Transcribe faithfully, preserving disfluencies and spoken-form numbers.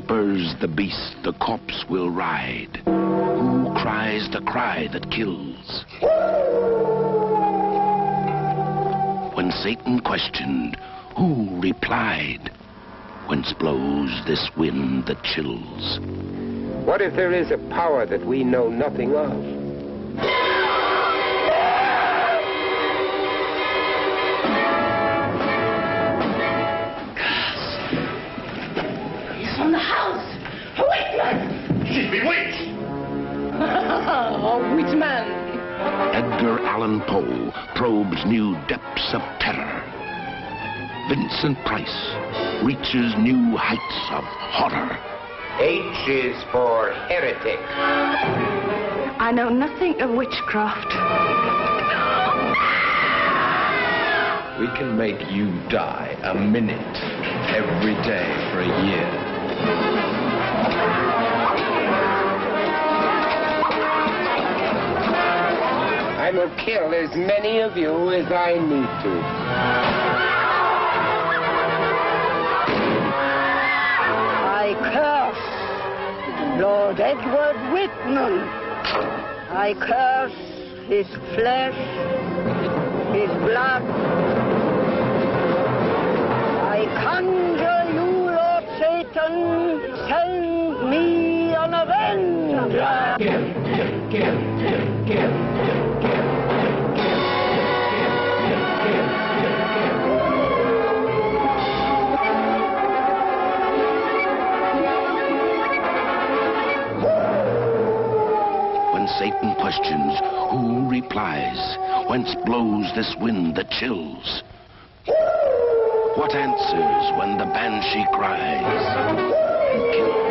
whispers the beast the corpse will ride? Who cries the cry that kills? When Satan questioned, who replied? Whence blows this wind that chills? What if there is a power that we know nothing of? He's from the house! A witch! She bewitched! A witch man! Edgar Allan Poe probes new depths of terror. Vincent Price reaches new heights of horror. H is for heretic. I know nothing of witchcraft. We can make you die a minute every day for a year. I will kill as many of you as I need to. I curse Lord Edward Whitman. I curse his flesh, his blood. I conjure you, Lord Satan, send me an avenger. Kill, kill, kill, kill, kill. Satan questions, who replies? Whence blows this wind that chills? What answers when the banshee cries and kills?